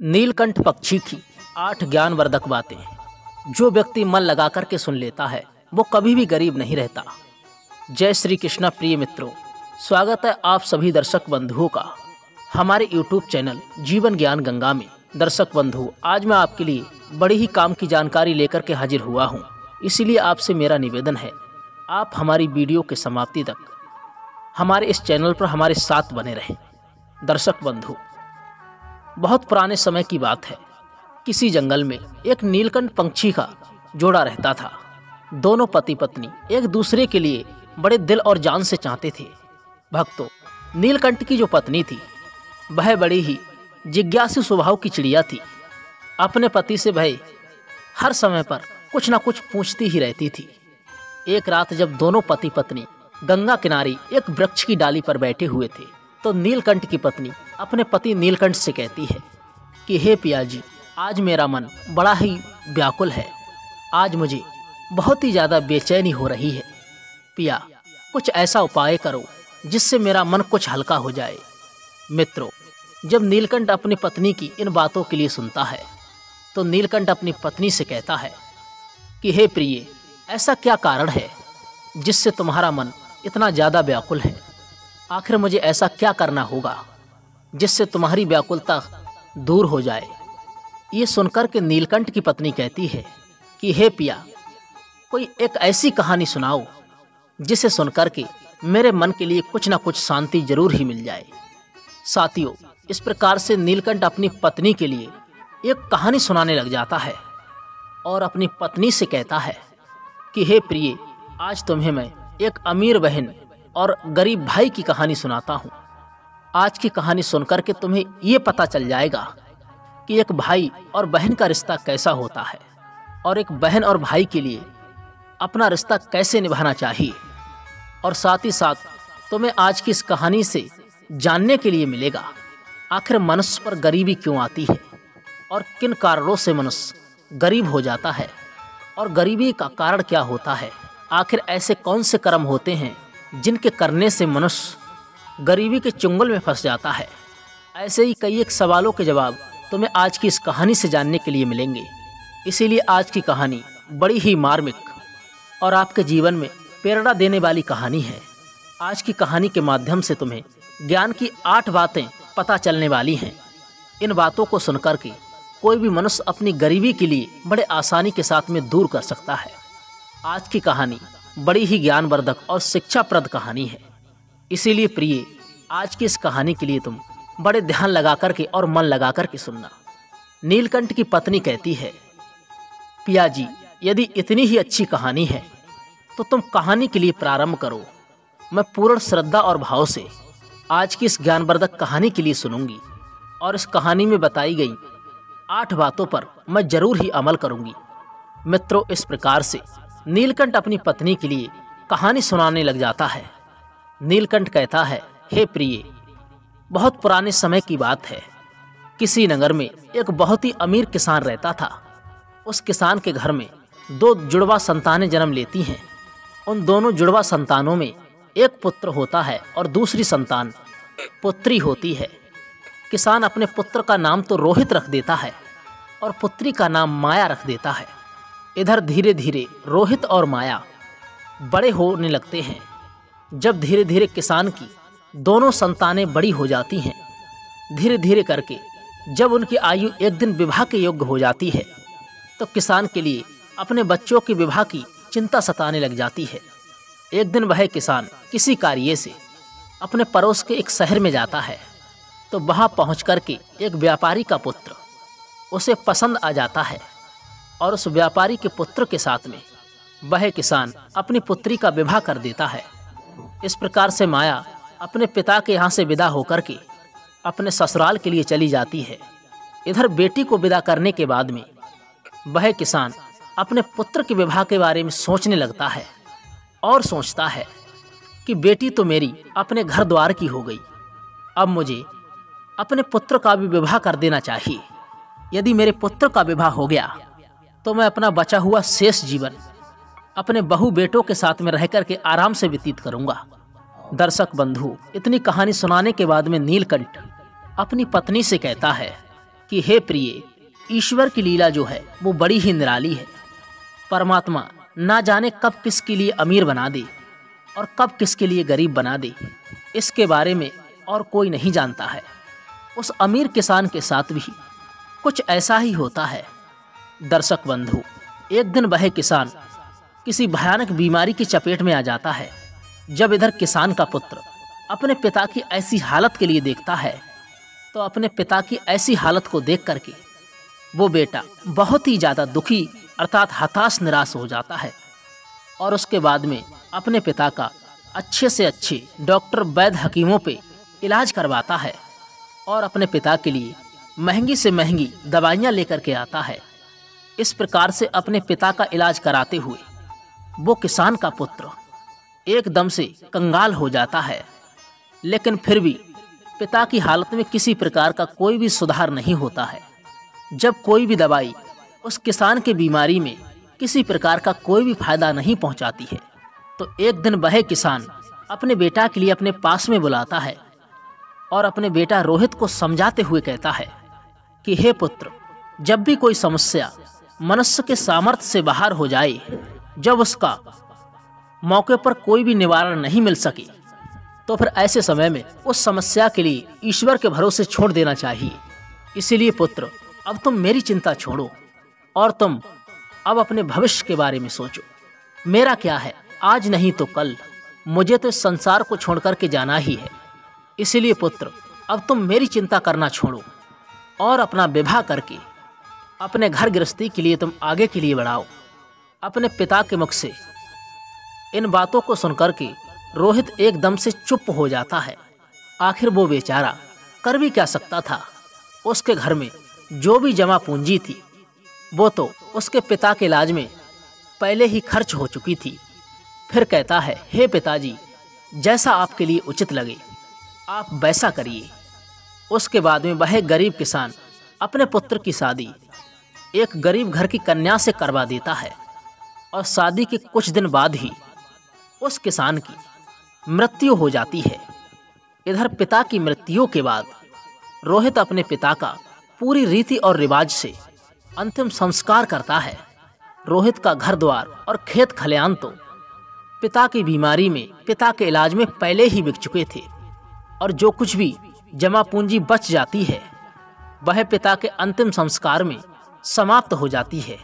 नीलकंठ पक्षी की 8 ज्ञानवर्धक बातें। जो व्यक्ति मन लगा कर के सुन लेता है वो कभी भी गरीब नहीं रहता। जय श्री कृष्णा। प्रिय मित्रों, स्वागत है आप सभी दर्शक बंधुओं का हमारे YouTube चैनल जीवन ज्ञान गंगा में। दर्शक बंधु, आज मैं आपके लिए बड़ी ही काम की जानकारी लेकर के हाजिर हुआ हूँ। इसीलिए आपसे मेरा निवेदन है, आप हमारी वीडियो के समाप्ति तक हमारे इस चैनल पर हमारे साथ बने रहें। दर्शक बंधु, बहुत पुराने समय की बात है। किसी जंगल में एक नीलकंठ पंछी का जोड़ा रहता था। दोनों पति पत्नी एक दूसरे के लिए बड़े दिल और जान से चाहते थे। भक्तों, नीलकंठ की जो पत्नी थी वह बड़ी ही जिज्ञासु स्वभाव की चिड़िया थी। अपने पति से वह हर समय पर कुछ न कुछ पूछती ही रहती थी। एक रात जब दोनों पति पत्नी गंगा किनारे एक वृक्ष की डाली पर बैठे हुए थे तो नीलकंठ की पत्नी अपने पति नीलकंठ से कहती है कि हे पिया जी, आज मेरा मन बड़ा ही व्याकुल है। आज मुझे बहुत ही ज़्यादा बेचैनी हो रही है। पिया, कुछ ऐसा उपाय करो जिससे मेरा मन कुछ हल्का हो जाए। मित्रों, जब नीलकंठ अपनी पत्नी की इन बातों के लिए सुनता है तो नीलकंठ अपनी पत्नी से कहता है कि हे प्रिय, ऐसा क्या कारण है जिससे तुम्हारा मन इतना ज़्यादा व्याकुल है? आखिर मुझे ऐसा क्या करना होगा जिससे तुम्हारी व्याकुलता दूर हो जाए? ये सुनकर के नीलकंठ की पत्नी कहती है कि हे पिया, कोई एक ऐसी कहानी सुनाओ जिसे सुनकर के मेरे मन के लिए कुछ ना कुछ शांति जरूर ही मिल जाए। साथियों, इस प्रकार से नीलकंठ अपनी पत्नी के लिए एक कहानी सुनाने लग जाता है और अपनी पत्नी से कहता है कि हे प्रिय, आज तुम्हें मैं एक अमीर बहन और गरीब भाई की कहानी सुनाता हूँ। आज की कहानी सुनकर के तुम्हें ये पता चल जाएगा कि एक भाई और बहन का रिश्ता कैसा होता है और एक बहन और भाई के लिए अपना रिश्ता कैसे निभाना चाहिए। और साथ ही साथ तुम्हें आज की इस कहानी से जानने के लिए मिलेगा आखिर मनुष्य पर गरीबी क्यों आती है और किन कारणों से मनुष्य गरीब हो जाता है और गरीबी का कारण क्या होता है। आखिर ऐसे कौन से कर्म होते हैं जिनके करने से मनुष्य गरीबी के चुंगल में फंस जाता है। ऐसे ही कई एक सवालों के जवाब तुम्हें आज की इस कहानी से जानने के लिए मिलेंगे। इसीलिए आज की कहानी बड़ी ही मार्मिक और आपके जीवन में प्रेरणा देने वाली कहानी है। आज की कहानी के माध्यम से तुम्हें ज्ञान की 8 बातें पता चलने वाली हैं। इन बातों को सुनकर के कोई भी मनुष्य अपनी गरीबी के लिए बड़े आसानी के साथ में दूर कर सकता है। आज की कहानी बड़ी ही ज्ञानवर्धक और शिक्षाप्रद कहानी है। इसीलिए प्रिय, आज की इस कहानी के लिए तुम बड़े ध्यान लगा करके और मन लगा करके सुनना। नीलकंठ की पत्नी कहती है, पिया जी, यदि इतनी ही अच्छी कहानी है तो तुम कहानी के लिए प्रारंभ करो। मैं पूर्ण श्रद्धा और भाव से आज की इस ज्ञानवर्धक कहानी के लिए सुनूंगी और इस कहानी में बताई गई 8 बातों पर मैं जरूर ही अमल करूंगी। मित्रों, इस प्रकार से नीलकंठ अपनी पत्नी के लिए कहानी सुनाने लग जाता है। नीलकंठ कहता है, हे प्रिय, बहुत पुराने समय की बात है। किसी नगर में एक बहुत ही अमीर किसान रहता था। उस किसान के घर में 2 जुड़वा संतानें जन्म लेती हैं। उन दोनों जुड़वा संतानों में एक पुत्र होता है और दूसरी संतान पुत्री होती है। किसान अपने पुत्र का नाम तो रोहित रख देता है और पुत्री का नाम माया रख देता है। इधर धीरे धीरे रोहित और माया बड़े होने लगते हैं। जब धीरे धीरे किसान की दोनों संतानें बड़ी हो जाती हैं, धीरे धीरे करके जब उनकी आयु एक दिन विवाह के योग्य हो जाती है तो किसान के लिए अपने बच्चों के विवाह की चिंता सताने लग जाती है। एक दिन वह किसान किसी कार्य से अपने पड़ोस के एक शहर में जाता है तो वहां पहुंच करके एक व्यापारी का पुत्र उसे पसंद आ जाता है और उस व्यापारी के पुत्र के साथ में वह किसान अपनी पुत्री का विवाह कर देता है। इस प्रकार से माया अपने पिता के यहाँ से विदा होकर के अपने ससुराल के लिए चली जाती है। इधर बेटी को विदा करने के बाद में वह किसान अपने पुत्र के विवाह के बारे में सोचने लगता है और सोचता है कि बेटी तो मेरी अपने घर द्वार की हो गई, अब मुझे अपने पुत्र का भी विवाह कर देना चाहिए। यदि मेरे पुत्र का विवाह हो गया तो मैं अपना बचा हुआ शेष जीवन अपने बहू बेटों के साथ में रह करके आराम से व्यतीत करूंगा। दर्शक बंधु, इतनी कहानी सुनाने के बाद में नीलकंठ अपनी पत्नी से कहता है कि हे प्रिय, ईश्वर की लीला जो है वो बड़ी ही निराली है। परमात्मा ना जाने कब किसके लिए अमीर बना दे और कब किसके लिए गरीब बना दे, इसके बारे में और कोई नहीं जानता है। उस अमीर किसान के साथ भी कुछ ऐसा ही होता है। दर्शक बंधु, एक दिन वह किसान किसी भयानक बीमारी की चपेट में आ जाता है। जब इधर किसान का पुत्र अपने पिता की ऐसी हालत के लिए देखता है, तो अपने पिता की ऐसी हालत को देख करके वो बेटा बहुत ही ज़्यादा दुखी अर्थात हताश निराश हो जाता है और उसके बाद में अपने पिता का अच्छे से अच्छे डॉक्टर वैद्य हकीमों पे इलाज करवाता है और अपने पिता के लिए महंगी से महंगी दवाइयाँ लेकर के आता है। इस प्रकार से अपने पिता का इलाज कराते हुए वो किसान का पुत्र एकदम से कंगाल हो जाता है। लेकिन फिर भी पिता की हालत में किसी प्रकार का कोई भी सुधार नहीं होता है। जब कोई भी दवाई उस किसान के बीमारी में किसी प्रकार का कोई भी फायदा नहीं पहुंचाती है, तो एक दिन वह किसान अपने बेटा के लिए अपने पास में बुलाता है और अपने बेटा रोहित को समझाते हुए कहता है कि हे पुत्र, जब भी कोई समस्या मनुष्य के सामर्थ्य से बाहर हो जाए, जब उसका मौके पर कोई भी निवारण नहीं मिल सके, तो फिर ऐसे समय में उस समस्या के लिए ईश्वर के भरोसे छोड़ देना चाहिए। इसीलिए पुत्र, अब तुम मेरी चिंता छोड़ो और तुम अब अपने भविष्य के बारे में सोचो। मेरा क्या है, आज नहीं तो कल मुझे तो इस संसार को छोड़ करके जाना ही है। इसीलिए पुत्र, अब तुम मेरी चिंता करना छोड़ो और अपना विवाह करके अपने घर गृहस्थी के लिए तुम आगे के लिए बढ़ाओ। अपने पिता के मुख से इन बातों को सुनकर के रोहित एकदम से चुप हो जाता है। आखिर वो बेचारा कर भी क्या सकता था। उसके घर में जो भी जमा पूंजी थी वो तो उसके पिता के इलाज में पहले ही खर्च हो चुकी थी। फिर कहता है, हे पिताजी, जैसा आपके लिए उचित लगे आप वैसा करिए। उसके बाद में वह गरीब किसान अपने पुत्र की शादी एक गरीब घर की कन्या से करवा देता है और शादी के कुछ दिन बाद ही उस किसान की मृत्यु हो जाती है। इधर पिता की मृत्यु के बाद रोहित अपने पिता का पूरी रीति और रिवाज से अंतिम संस्कार करता है। रोहित का घर द्वार और खेत खलियान तो पिता की बीमारी में, पिता के इलाज में पहले ही बिक चुके थे और जो कुछ भी जमा पूंजी बच जाती है वह पिता के अंतिम संस्कार में समाप्त हो जाती है।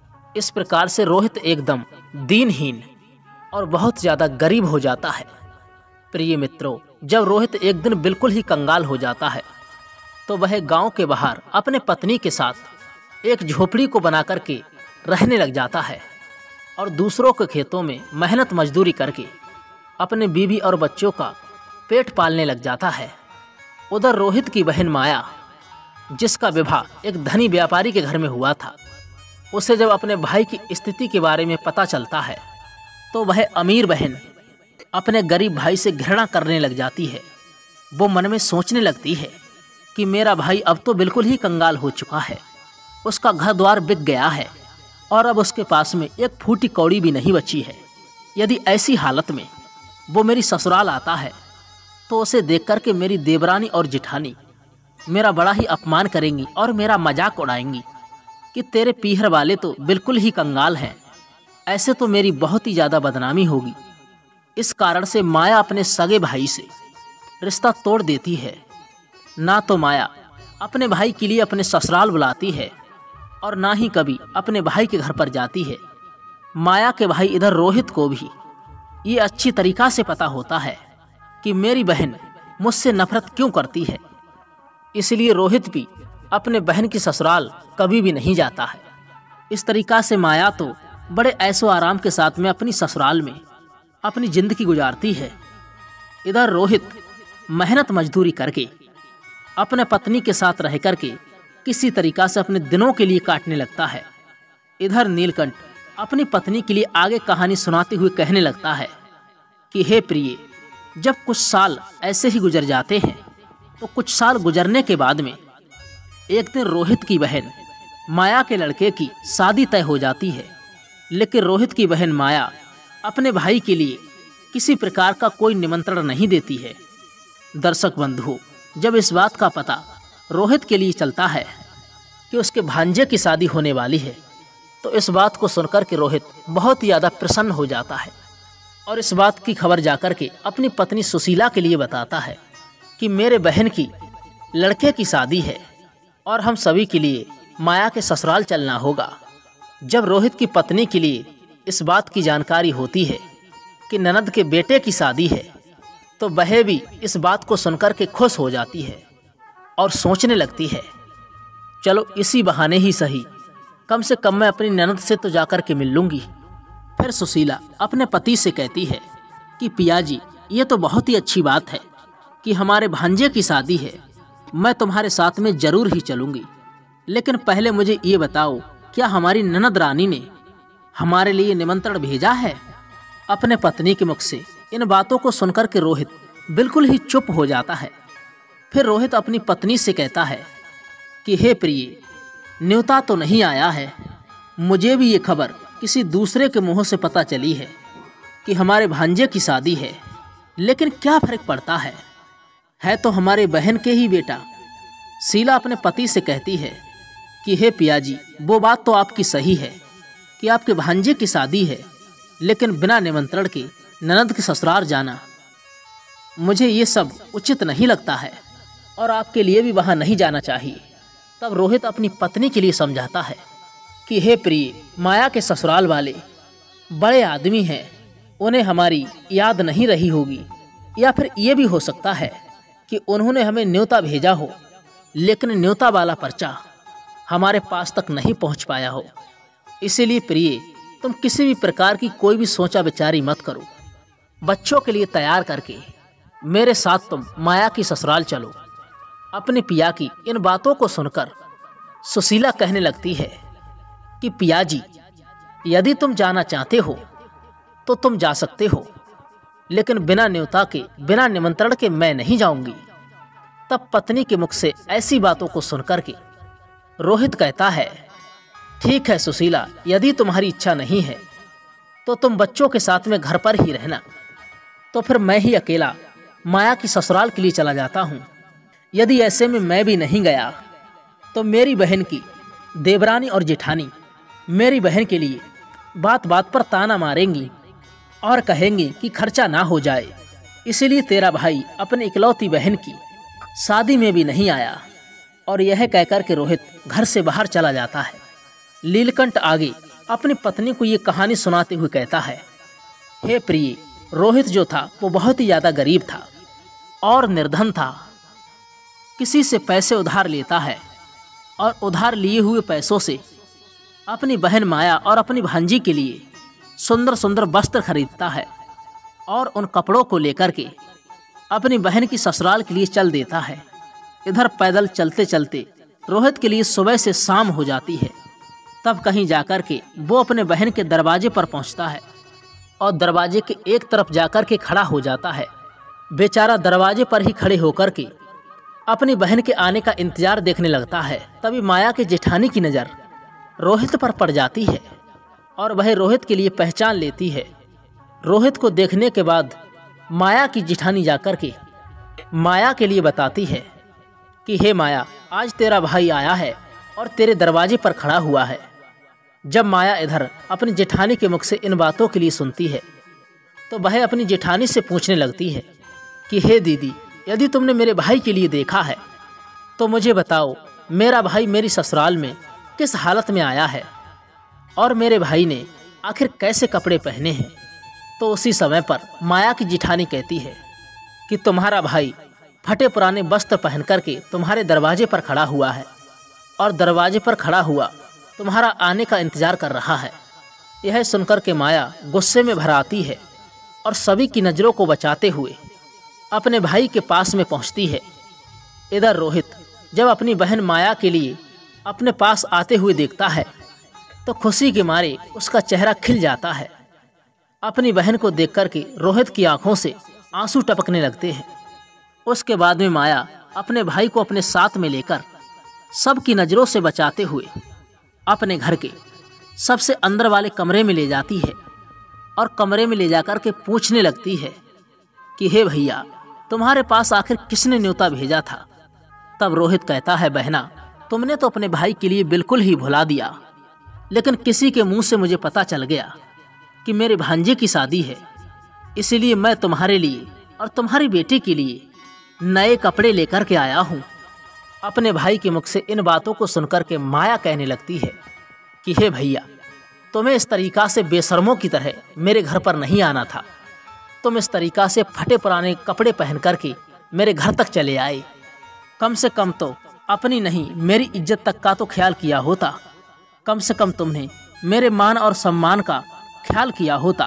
इस प्रकार से रोहित एकदम दीनहीन और बहुत ज़्यादा गरीब हो जाता है। प्रिय मित्रों, जब रोहित एक दिन बिल्कुल ही कंगाल हो जाता है तो वह गांव के बाहर अपने पत्नी के साथ एक झोपड़ी को बना करके रहने लग जाता है और दूसरों के खेतों में मेहनत मजदूरी करके अपने बीवी और बच्चों का पेट पालने लग जाता है। उधर रोहित की बहन माया, जिसका विवाह एक धनी व्यापारी के घर में हुआ था, उसे जब अपने भाई की स्थिति के बारे में पता चलता है तो वह अमीर बहन अपने गरीब भाई से घृणा करने लग जाती है। वो मन में सोचने लगती है कि मेरा भाई अब तो बिल्कुल ही कंगाल हो चुका है, उसका घर द्वार बिक गया है और अब उसके पास में एक फूटी कौड़ी भी नहीं बची है। यदि ऐसी हालत में वो मेरी ससुराल आता है तो उसे देख कर के मेरी देवरानी और जिठानी मेरा बड़ा ही अपमान करेंगी और मेरा मजाक उड़ाएंगी कि तेरे पीहर वाले तो बिल्कुल ही कंगाल हैं। ऐसे तो मेरी बहुत ही ज़्यादा बदनामी होगी। इस कारण से माया अपने सगे भाई से रिश्ता तोड़ देती है। ना तो माया अपने भाई के लिए अपने ससुराल बुलाती है और ना ही कभी अपने भाई के घर पर जाती है। माया के भाई इधर रोहित को भी ये अच्छी तरीक़ा से पता होता है कि मेरी बहन मुझसे नफरत क्यों करती है, इसलिए रोहित भी अपने बहन की ससुराल कभी भी नहीं जाता है। इस तरीक़ा से माया तो बड़े ऐशो आराम के साथ में अपनी ससुराल में अपनी ज़िंदगी गुजारती है। इधर रोहित मेहनत मजदूरी करके अपने पत्नी के साथ रह करके किसी तरीक़ा से अपने दिनों के लिए काटने लगता है। इधर नीलकंठ अपनी पत्नी के लिए आगे कहानी सुनाते हुए कहने लगता है कि हे प्रिय, जब कुछ साल ऐसे ही गुजर जाते हैं तो कुछ साल गुजरने के बाद में एक दिन रोहित की बहन माया के लड़के की शादी तय हो जाती है। लेकिन रोहित की बहन माया अपने भाई के लिए किसी प्रकार का कोई निमंत्रण नहीं देती है। दर्शक बंधु, जब इस बात का पता रोहित के लिए चलता है कि उसके भांजे की शादी होने वाली है। तो इस बात को सुनकर के रोहित बहुत ही ज़्यादा प्रसन्न हो जाता है और इस बात की खबर जाकर के अपनी पत्नी सुशीला के लिए बताता है कि मेरे बहन की लड़के की शादी है और हम सभी के लिए माया के ससुराल चलना होगा। जब रोहित की पत्नी के लिए इस बात की जानकारी होती है कि ननद के बेटे की शादी है, तो वह भी इस बात को सुनकर के खुश हो जाती है और सोचने लगती है, चलो इसी बहाने ही सही, कम से कम मैं अपनी ननद से तो जाकर के मिल लूँगी। फिर सुशीला अपने पति से कहती है कि पिया जी, ये तो बहुत ही अच्छी बात है कि हमारे भांजे की शादी है, मैं तुम्हारे साथ में जरूर ही चलूँगी। लेकिन पहले मुझे ये बताओ, क्या हमारी ननद रानी ने हमारे लिए निमंत्रण भेजा है? अपने पत्नी के मुख से इन बातों को सुनकर के रोहित बिल्कुल ही चुप हो जाता है। फिर रोहित अपनी पत्नी से कहता है कि हे प्रिय, न्योता तो नहीं आया है, मुझे भी ये खबर किसी दूसरे के मुंह से पता चली है कि हमारे भांजे की शादी है, लेकिन क्या फर्क पड़ता है तो हमारे बहन के ही बेटा। शीला अपने पति से कहती है कि हे पिया जी, वो बात तो आपकी सही है कि आपके भांजे की शादी है, लेकिन बिना निमंत्रण के ननद के ससुराल जाना मुझे ये सब उचित नहीं लगता है और आपके लिए भी वहाँ नहीं जाना चाहिए। तब रोहित अपनी पत्नी के लिए समझाता है कि हे प्रिय, माया के ससुराल वाले बड़े आदमी हैं, उन्हें हमारी याद नहीं रही होगी, या फिर ये भी हो सकता है कि उन्होंने हमें न्योता भेजा हो, लेकिन न्योता वाला पर्चा हमारे पास तक नहीं पहुंच पाया हो। इसीलिए प्रिय, तुम किसी भी प्रकार की कोई भी सोचा विचारी मत करो, बच्चों के लिए तैयार करके मेरे साथ तुम माया की ससुराल चलो। अपने पिया की इन बातों को सुनकर सुशीला कहने लगती है कि पिया जी, यदि तुम जाना चाहते हो तो तुम जा सकते हो, लेकिन बिना न्योता के, बिना निमंत्रण के मैं नहीं जाऊंगी। तब पत्नी के मुख से ऐसी बातों को सुनकर के रोहित कहता है, ठीक है सुशीला, यदि तुम्हारी इच्छा नहीं है तो तुम बच्चों के साथ में घर पर ही रहना, तो फिर मैं ही अकेला माया की ससुराल के लिए चला जाता हूँ। यदि ऐसे में मैं भी नहीं गया तो मेरी बहन की देवरानी और जेठानी मेरी बहन के लिए बात बात पर ताना मारेंगी और कहेंगी कि खर्चा ना हो जाए, इसीलिए तेरा भाई अपनी इकलौती बहन की शादी में भी नहीं आया। और यह कहकर के रोहित घर से बाहर चला जाता है। नीलकंठ आगे अपनी पत्नी को ये कहानी सुनाते हुए कहता है, हे प्रिय, रोहित जो था वो बहुत ही ज़्यादा गरीब था और निर्धन था। किसी से पैसे उधार लेता है और उधार लिए हुए पैसों से अपनी बहन माया और अपनी भांजी के लिए सुंदर सुंदर वस्त्र खरीदता है और उन कपड़ों को लेकर के अपनी बहन की ससुराल के लिए चल देता है। इधर पैदल चलते चलते रोहित के लिए सुबह से शाम हो जाती है। तब कहीं जाकर के वो अपने बहन के दरवाजे पर पहुंचता है और दरवाजे के एक तरफ जाकर के खड़ा हो जाता है। बेचारा दरवाजे पर ही खड़े होकर के अपनी बहन के आने का इंतजार देखने लगता है। तभी माया के जेठानी की नज़र रोहित पर पड़ जाती है और वह रोहित के लिए पहचान लेती है। रोहित को देखने के बाद माया की जेठानी जाकर के माया के लिए बताती है कि हे माया, आज तेरा भाई आया है और तेरे दरवाजे पर खड़ा हुआ है। जब माया इधर अपनी जेठानी के मुख से इन बातों के लिए सुनती है तो वह अपनी जेठानी से पूछने लगती है कि हे दीदी, यदि तुमने मेरे भाई के लिए देखा है तो मुझे बताओ, मेरा भाई मेरी ससुराल में किस हालत में आया है और मेरे भाई ने आखिर कैसे कपड़े पहने हैं। तो उसी समय पर माया की जेठानी कहती है कि तुम्हारा भाई फटे पुराने वस्त्र पहन करके तुम्हारे दरवाजे पर खड़ा हुआ है और दरवाजे पर खड़ा हुआ तुम्हारा आने का इंतजार कर रहा है। यह सुनकर के माया गुस्से में भर आती है और सभी की नज़रों को बचाते हुए अपने भाई के पास में पहुंचती है। इधर रोहित जब अपनी बहन माया के लिए अपने पास आते हुए देखता है तो खुशी के मारे उसका चेहरा खिल जाता है। अपनी बहन को देख कर के रोहित की आंखों से आंसू टपकने लगते हैं। उसके बाद में माया अपने भाई को अपने साथ में लेकर सबकी नज़रों से बचाते हुए अपने घर के सबसे अंदर वाले कमरे में ले जाती है और कमरे में ले जाकर के पूछने लगती है कि हे भैया, तुम्हारे पास आखिर किसने न्योता भेजा था। तब रोहित कहता है, बहना, तुमने तो अपने भाई के लिए बिल्कुल ही भुला दिया, लेकिन किसी के मुंह से मुझे पता चल गया कि मेरे भांजे की शादी है, इसीलिए मैं तुम्हारे लिए और तुम्हारी बेटी के लिए नए कपड़े लेकर के आया हूँ। अपने भाई के मुख से इन बातों को सुनकर के माया कहने लगती है कि हे भैया, तुम्हें इस तरीका से बेशर्मों की तरह मेरे घर पर नहीं आना था। तुम इस तरीका से फटे पुराने कपड़े पहन करके मेरे घर तक चले आए। कम से कम तो अपनी नहीं मेरी इज्जत तक का तो ख्याल किया होता। कम से कम तुमने मेरे मान और सम्मान का ख्याल किया होता।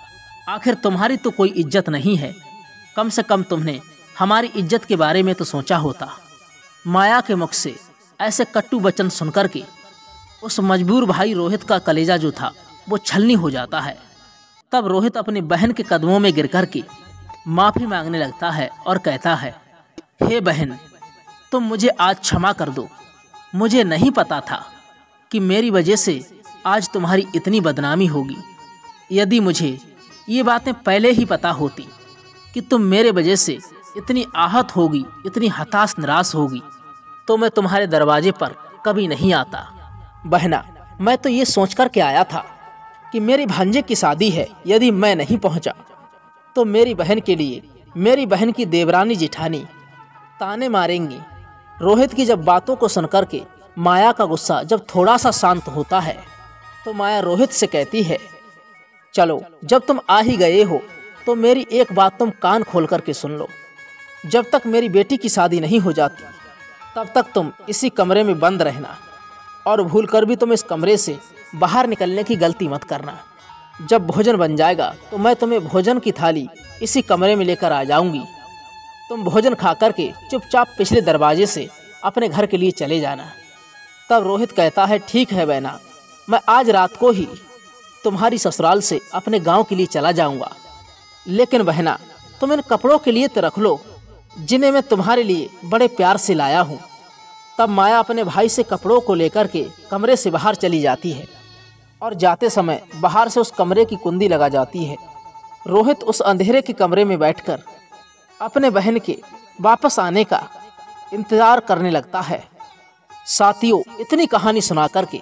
आखिर तुम्हारी तो कोई इज्जत नहीं है, कम से कम तुमने हमारी इज्जत के बारे में तो सोचा होता। माया के मुख से ऐसे कट्टू वचन सुनकर के उस मजबूर भाई रोहित का कलेजा जो था वो छलनी हो जाता है। तब रोहित अपनी बहन के कदमों में गिर कर के माफ़ी मांगने लगता है और कहता है, हे बहन, तुम मुझे आज क्षमा कर दो। मुझे नहीं पता था कि मेरी वजह से आज तुम्हारी इतनी बदनामी होगी। यदि मुझे ये बातें पहले ही पता होती कि तुम मेरे वजह से इतनी आहत होगी, इतनी हताश निराश होगी, तो मैं तुम्हारे दरवाजे पर कभी नहीं आता। बहना, मैं तो ये सोच कर के आया था कि मेरी भांजे की शादी है, यदि मैं नहीं पहुंचा तो मेरी बहन के लिए मेरी बहन की देवरानी जिठानी ताने मारेंगी। रोहित की जब बातों को सुनकर के माया का गुस्सा जब थोड़ा सा शांत होता है तो माया रोहित से कहती है, चलो, जब तुम आ ही गए हो तो मेरी एक बात तुम कान खोल करके सुन लो। जब तक मेरी बेटी की शादी नहीं हो जाती तब तक तुम इसी कमरे में बंद रहना, और भूल कर भी तुम इस कमरे से बाहर निकलने की गलती मत करना। जब भोजन बन जाएगा तो मैं तुम्हें भोजन की थाली इसी कमरे में लेकर आ जाऊंगी। तुम भोजन खा करके चुपचाप पिछले दरवाजे से अपने घर के लिए चले जाना। तब रोहित कहता है, ठीक है बहना, मैं आज रात को ही तुम्हारी ससुराल से अपने गांव के लिए चला जाऊंगा। लेकिन बहना, तुम इन कपड़ों के लिए तो रख लो जिन्हें मैं तुम्हारे लिए बड़े प्यार से लाया हूँ। तब माया अपने भाई से कपड़ों को लेकर के कमरे से बाहर चली जाती है और जाते समय बाहर से उस कमरे की कुंडी लगा जाती है। रोहित उस अंधेरे के कमरे में बैठकर अपने बहन के वापस आने का इंतजार करने लगता है। साथियों, इतनी कहानी सुना करके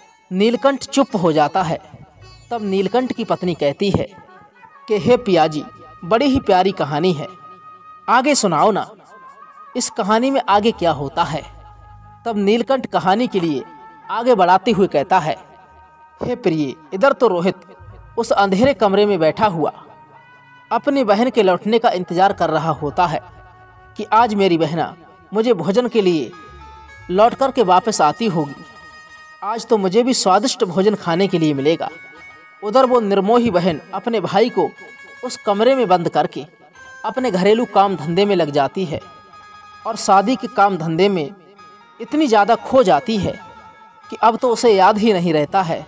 नीलकंठ चुप हो जाता है। तब नीलकंठ की पत्नी कहती है कि हे पियाजी, बड़ी ही प्यारी कहानी है, आगे सुनाओ ना, इस कहानी में आगे क्या होता है। तब नीलकंठ कहानी के लिए आगे बढ़ाते हुए कहता है, हे प्रिय, इधर तो रोहित उस अंधेरे कमरे में बैठा हुआ अपनी बहन के लौटने का इंतजार कर रहा होता है कि आज मेरी बहना मुझे भोजन के लिए लौट कर के वापस आती होगी। आज तो मुझे भी स्वादिष्ट भोजन खाने के लिए मिलेगा। उधर वो निर्मोही बहन अपने भाई को उस कमरे में बंद करके अपने घरेलू काम धंधे में लग जाती है और शादी के काम धंधे में इतनी ज़्यादा खो जाती है कि अब तो उसे याद ही नहीं रहता है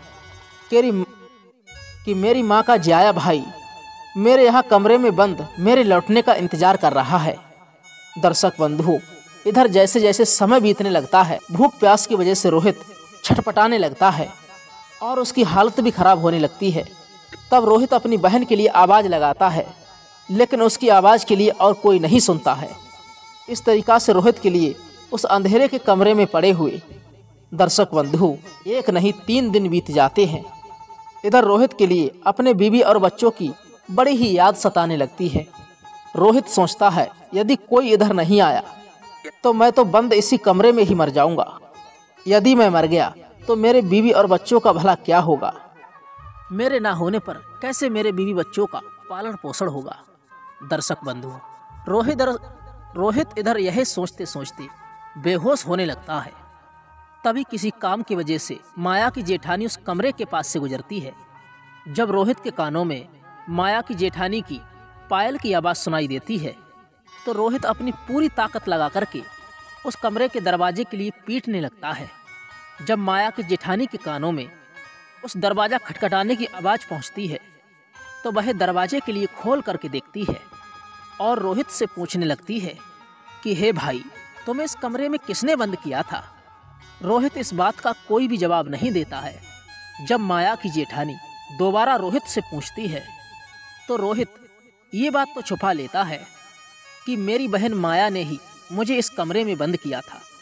कि मेरी माँ का जियाया भाई मेरे यहाँ कमरे में बंद मेरे लौटने का इंतजार कर रहा है। दर्शक बंधु, इधर जैसे जैसे समय बीतने लगता है, भूख प्यास की वजह से रोहित छटपटाने लगता है और उसकी हालत भी खराब होने लगती है। तब रोहित अपनी बहन के लिए आवाज़ लगाता है, लेकिन उसकी आवाज़ के लिए और कोई नहीं सुनता है। इस तरीक़ा से रोहित के लिए उस अंधेरे के कमरे में पड़े हुए दर्शक बंधु 1 नहीं 3 दिन बीत जाते हैं। इधर रोहित के लिए अपने बीवी और बच्चों की बड़ी ही याद सताने लगती है। रोहित सोचता है, यदि कोई इधर नहीं आया तो मैं तो बंद इसी कमरे में ही मर जाऊंगा। यदि मैं मर गया तो मेरे बीवी और बच्चों का भला क्या होगा। मेरे ना होने पर कैसे मेरे बीवी बच्चों का पालन पोषण होगा। दर्शक बंधु, रोहित इधर यह सोचते सोचते बेहोश होने लगता है। तभी किसी काम की वजह से माया की जेठानी उस कमरे के पास से गुजरती है। जब रोहित के कानों में माया की जेठानी की पायल की आवाज़ सुनाई देती है तो रोहित अपनी पूरी ताकत लगा करके उस कमरे के दरवाजे के लिए पीटने लगता है। जब माया की जेठानी के कानों में उस दरवाज़ा खटखटाने की आवाज़ पहुंचती है तो वह दरवाजे के लिए खोल करके देखती है और रोहित से पूछने लगती है कि हे भाई, तुम्हें इस कमरे में किसने बंद किया था। रोहित इस बात का कोई भी जवाब नहीं देता है। जब माया की जेठानी दोबारा रोहित से पूछती है तो रोहित ये बात तो छुपा लेता है कि मेरी बहन माया ने ही मुझे इस कमरे में बंद किया था।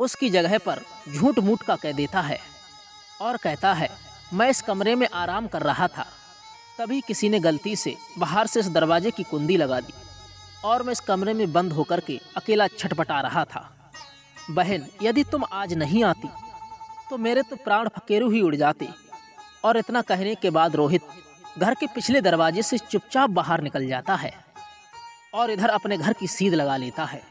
उसकी जगह पर झूठ मूठ का कह देता है और कहता है, मैं इस कमरे में आराम कर रहा था, तभी किसी ने गलती से बाहर से इस दरवाजे की कुंडी लगा दी और मैं इस कमरे में बंद होकर के अकेला छटपटा रहा था। बहन, यदि तुम आज नहीं आती तो मेरे तो प्राण फकेरू ही उड़ जाते। और इतना कहने के बाद रोहित घर के पिछले दरवाजे से चुपचाप बाहर निकल जाता है और इधर अपने घर की सीध लगा लेता है।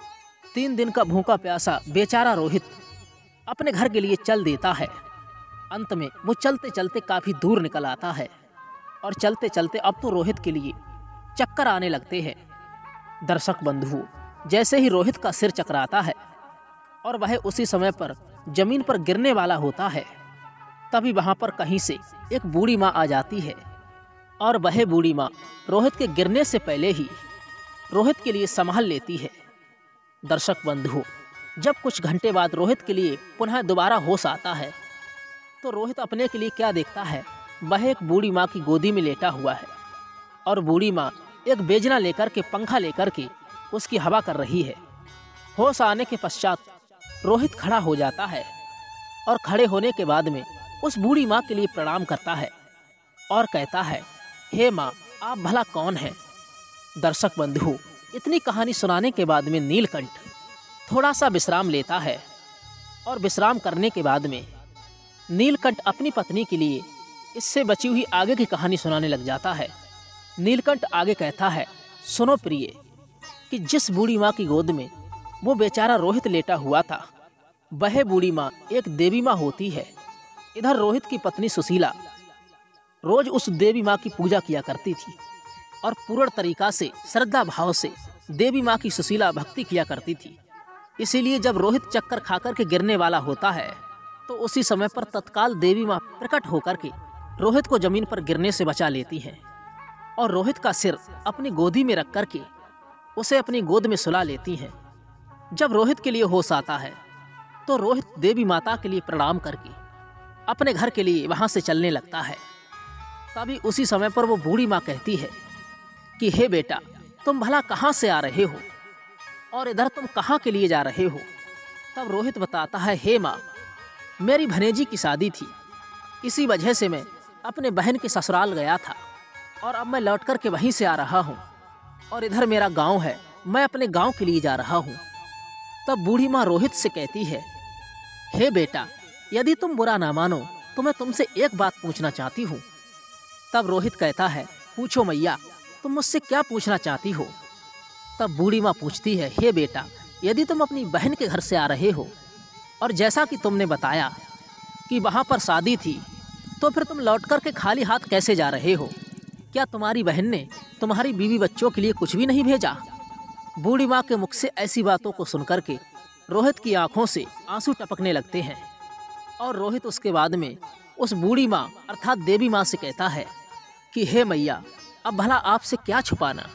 3 दिन का भूखा प्यासा बेचारा रोहित अपने घर के लिए चल देता है। अंत में वो चलते चलते काफ़ी दूर निकल आता है और चलते चलते अब तो रोहित के लिए चक्कर आने लगते हैं। दर्शक बंधुओं, जैसे ही रोहित का सिर चकराता है और वह उसी समय पर जमीन पर गिरने वाला होता है, तभी वहाँ पर कहीं से एक बूढ़ी माँ आ जाती है और वह बूढ़ी माँ रोहित के गिरने से पहले ही रोहित के लिए संभाल लेती है। दर्शक बंधुओं, जब कुछ घंटे बाद रोहित के लिए पुनः दोबारा होश आता है तो रोहित अपने के लिए क्या देखता है, वह एक बूढ़ी माँ की गोदी में लेटा हुआ है और बूढ़ी माँ एक बेजना लेकर के पंखा लेकर के उसकी हवा कर रही है। होश आने के पश्चात रोहित खड़ा हो जाता है और खड़े होने के बाद में उस बूढ़ी माँ के लिए प्रणाम करता है और कहता है, हे माँ, आप भला कौन हैं? दर्शक बंधु, इतनी कहानी सुनाने के बाद में नीलकंठ थोड़ा सा विश्राम लेता है और विश्राम करने के बाद में नीलकंठ अपनी पत्नी के लिए इससे बची हुई आगे की कहानी सुनाने लग जाता है। नीलकंठ आगे कहता है, सुनो प्रिय, कि जिस बूढ़ी माँ की गोद में वो बेचारा रोहित लेटा हुआ था, वह बूढ़ी माँ एक देवी माँ होती है। इधर रोहित की पत्नी सुशीला रोज उस देवी माँ की पूजा किया करती थी और पूर्ण तरीका से श्रद्धा भाव से देवी माँ की सुशीला भक्ति किया करती थी। इसीलिए जब रोहित चक्कर खाकर के गिरने वाला होता है तो उसी समय पर तत्काल देवी माँ प्रकट होकर के रोहित को जमीन पर गिरने से बचा लेती हैं और रोहित का सिर अपनी गोदी में रख करके उसे अपनी गोद में सुला लेती हैं। जब रोहित के लिए होश आता है तो रोहित देवी माता के लिए प्रणाम करके अपने घर के लिए वहां से चलने लगता है। तभी उसी समय पर वो बूढ़ी माँ कहती है कि हे बेटा, तुम भला कहाँ से आ रहे हो और इधर तुम कहाँ के लिए जा रहे हो? तब रोहित बताता है, हे माँ, मेरी भनेजी की शादी थी, इसी वजह से मैं अपने बहन के ससुराल गया था और अब मैं लौट कर के वहीं से आ रहा हूँ और इधर मेरा गांव है, मैं अपने गांव के लिए जा रहा हूँ। तब बूढ़ी माँ रोहित से कहती है, हे बेटा, यदि तुम बुरा ना मानो तो मैं तुमसे एक बात पूछना चाहती हूँ। तब रोहित कहता है, पूछो मैया, तुम मुझसे क्या पूछना चाहती हो? तब बूढ़ी माँ पूछती है, हे बेटा, यदि तुम अपनी बहन के घर से आ रहे हो और जैसा कि तुमने बताया कि वहाँ पर शादी थी, तो फिर तुम लौट कर के खाली हाथ कैसे जा रहे हो? क्या तुम्हारी बहन ने तुम्हारी बीवी बच्चों के लिए कुछ भी नहीं भेजा? बूढ़ी माँ के मुख से ऐसी बातों को सुनकर के रोहित की आंखों से आंसू टपकने लगते हैं और रोहित उसके बाद में उस बूढ़ी माँ अर्थात देवी माँ से कहता है कि हे मैया, अब भला आपसे क्या छुपाना,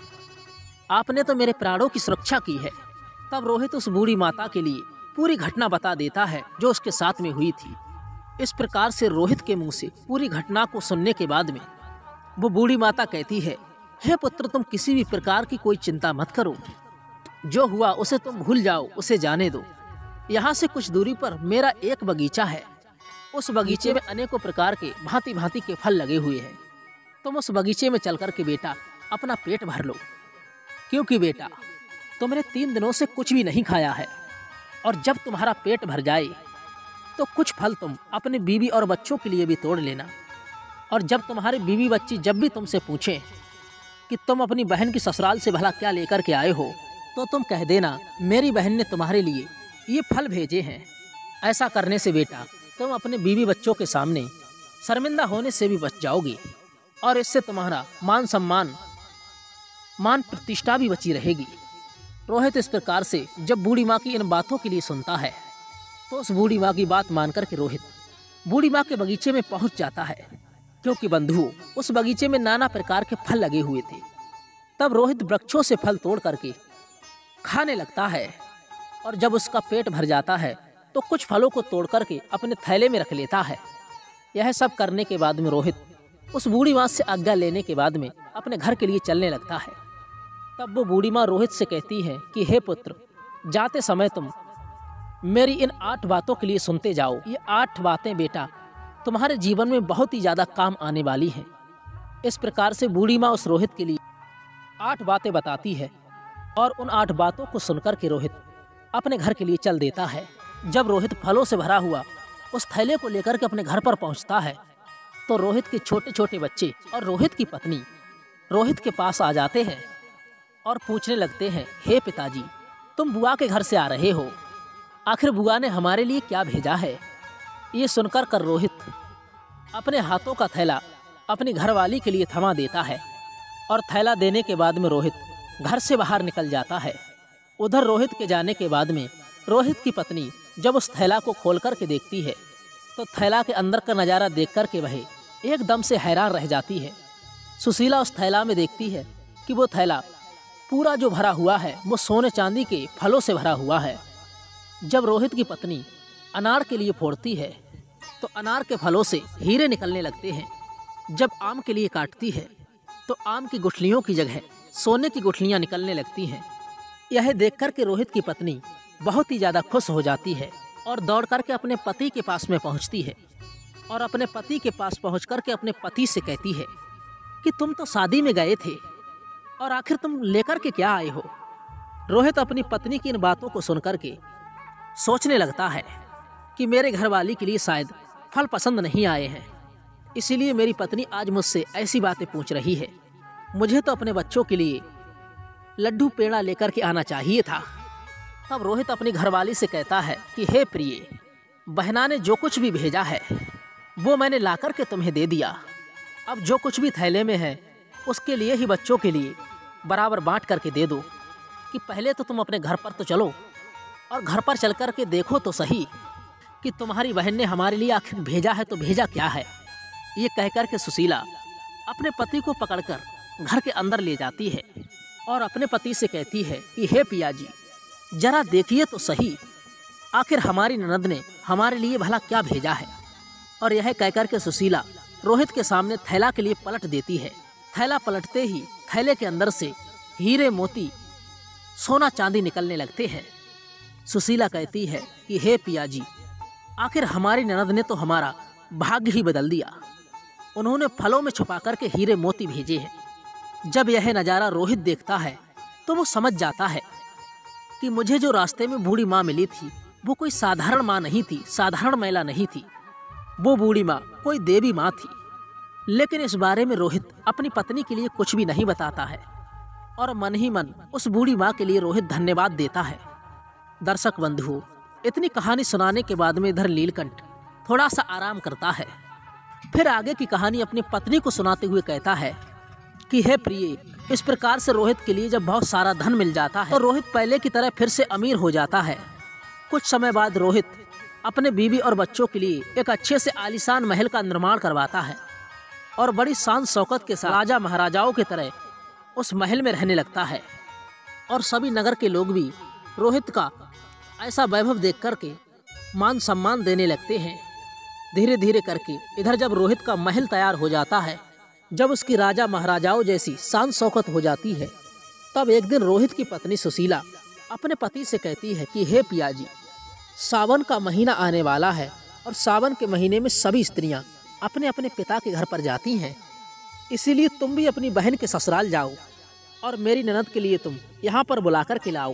आपने तो मेरे प्राणों की सुरक्षा की है। तब रोहित उस बूढ़ी माता के लिए पूरी घटना बता देता है जो उसके साथ में हुई थी। इस प्रकार से रोहित के मुंह से पूरी घटना को सुनने के बाद में वो बूढ़ी माता कहती है, हे पुत्र, तुम किसी भी प्रकार की कोई चिंता मत करो, जो हुआ उसे तुम भूल जाओ, उसे जाने दो। यहाँ से कुछ दूरी पर मेरा एक बगीचा है, उस बगीचे में अनेकों प्रकार के भांति भांति के फल लगे हुए हैं। तुम उस बगीचे में चल कर के बेटा अपना पेट भर लो, क्योंकि बेटा तुमने 3 दिनों से कुछ भी नहीं खाया है और जब तुम्हारा पेट भर जाए तो कुछ फल तुम अपने बीवी और बच्चों के लिए भी तोड़ लेना। और जब तुम्हारे बीवी बच्ची जब भी तुमसे पूछें कि तुम अपनी बहन की ससुराल से भला क्या लेकर के आए हो, तो तुम कह देना, मेरी बहन ने तुम्हारे लिए ये फल भेजे हैं। ऐसा करने से बेटा तुम अपने बीवी बच्चों के सामने शर्मिंदा होने से भी बच जाओगे और इससे तुम्हारा मान सम्मान, मान प्रतिष्ठा भी बची रहेगी। रोहित इस प्रकार से जब बूढ़ी माँ की इन बातों के लिए सुनता है तो उस बूढ़ी माँ की बात मानकर के रोहित बूढ़ी माँ के बगीचे में पहुंच जाता है, क्योंकि बंधुओं उस बगीचे में नाना प्रकार के फल लगे हुए थे। तब रोहित वृक्षों से फल तोड़ करके खाने लगता है और जब उसका पेट भर जाता है तो कुछ फलों को तोड़ करके अपने थैले में रख लेता है। यह सब करने के बाद में रोहित उस बूढ़ी माँ से आज्ञा लेने के बाद में अपने घर के लिए चलने लगता है। तब वो बूढ़ी माँ रोहित से कहती है कि हे पुत्र, जाते समय तुम मेरी इन 8 बातों के लिए सुनते जाओ। ये 8 बातें बेटा तुम्हारे जीवन में बहुत ही ज़्यादा काम आने वाली हैं। इस प्रकार से बूढ़ी माँ उस रोहित के लिए 8 बातें बताती है और उन 8 बातों को सुनकर के रोहित अपने घर के लिए चल देता है। जब रोहित फलों से भरा हुआ उस थैले को लेकर के अपने घर पर पहुंचता है तो रोहित के छोटे छोटे बच्चे और रोहित की पत्नी रोहित के पास आ जाते हैं और पूछने लगते हैं, हे पिताजी, तुम बुआ के घर से आ रहे हो, आखिर बुआ ने हमारे लिए क्या भेजा है? ये सुनकर कर रोहित अपने हाथों का थैला अपनी घरवाली के लिए थमा देता है और थैला देने के बाद में रोहित घर से बाहर निकल जाता है। उधर रोहित के जाने के बाद में रोहित की पत्नी जब उस थैला को खोल कर के देखती है तो थैला के अंदर का नज़ारा देख कर के वह एकदम से हैरान रह जाती है। सुशीला उस थैला में देखती है कि वो थैला पूरा जो भरा हुआ है वो सोने चांदी के फलों से भरा हुआ है। जब रोहित की पत्नी अनार के लिए फोड़ती है तो अनार के फलों से हीरे निकलने लगते हैं। जब आम के लिए काटती है तो आम की गुठलियों की जगह सोने की गुठलियाँ निकलने लगती हैं। यह देख कर के रोहित की पत्नी बहुत ही ज़्यादा खुश हो जाती है और दौड़ करके अपने पति के पास में पहुंचती है और अपने पति के पास पहुंच करके अपने पति से कहती है कि तुम तो शादी में गए थे और आखिर तुम लेकर के क्या आए हो? रोहित अपनी पत्नी की इन बातों को सुनकर के सोचने लगता है कि मेरे घरवाली के लिए शायद फल पसंद नहीं आए हैं, इसीलिए मेरी पत्नी आज मुझसे ऐसी बातें पूछ रही है। मुझे तो अपने बच्चों के लिए लड्डू पेड़ा लेकर के आना चाहिए था। तब रोहित अपनी घरवाली से कहता है कि हे प्रिय, बहना ने जो कुछ भी भेजा है वो मैंने लाकर के तुम्हें दे दिया। अब जो कुछ भी थैले में है उसके लिए ही बच्चों के लिए बराबर बांट करके दे दो। कि पहले तो तुम अपने घर पर तो चलो और घर पर चल कर के देखो तो सही कि तुम्हारी बहन ने हमारे लिए आखिर भेजा है तो भेजा क्या है। ये कहकर के सुशीला अपने पति को पकड़कर घर के अंदर ले जाती है और अपने पति से कहती है कि हे पिया जी, जरा देखिए तो सही आखिर हमारी ननद ने हमारे लिए भला क्या भेजा है। और यह कहकर के सुशीला रोहित के सामने थैला के लिए पलट देती है। थैला पलटते ही थैले के अंदर से हीरे मोती सोना चांदी निकलने लगते हैं। सुशीला कहती है कि हे पिया जी, आखिर हमारी ननद ने तो हमारा भाग्य ही बदल दिया। उन्होंने फलों में छुपा करके हीरे मोती भेजे हैं। जब यह नज़ारा रोहित देखता है तो वो समझ जाता है कि मुझे जो रास्ते में बूढ़ी माँ मिली थी वो कोई साधारण माँ नहीं थी, साधारण महिला नहीं थी। वो बूढ़ी माँ कोई देवी माँ थी। लेकिन इस बारे में रोहित अपनी पत्नी के लिए कुछ भी नहीं बताता है और मन ही मन उस बूढ़ी माँ के लिए रोहित धन्यवाद देता है। दर्शक बंधुओं, इतनी कहानी सुनाने के बाद में इधर नीलकंठ थोड़ा सा आराम करता है। फिर आगे की कहानी अपनी पत्नी को सुनाते हुए कहता है कि हे प्रिय, इस प्रकार से रोहित के लिए जब बहुत सारा धन मिल जाता है तो रोहित पहले की तरह फिर से अमीर हो जाता है। कुछ समय बाद रोहित अपने बीवी और बच्चों के लिए एक अच्छे से आलीशान महल का निर्माण करवाता है और बड़ी शान शौकत के साथ राजा महाराजाओं की तरह उस महल में रहने लगता है। और सभी नगर के लोग भी रोहित का ऐसा वैभव देख करके मान सम्मान देने लगते हैं। धीरे धीरे करके इधर जब रोहित का महल तैयार हो जाता है, जब उसकी राजा महाराजाओं जैसी शान शौकत हो जाती है, तब एक दिन रोहित की पत्नी सुशीला अपने पति से कहती है कि हे पिया जी, सावन का महीना आने वाला है और सावन के महीने में सभी स्त्रियां अपने अपने पिता के घर पर जाती हैं, इसीलिए तुम भी अपनी बहन के ससुराल जाओ और मेरी ननद के लिए तुम यहाँ पर बुलाकर के लाओ।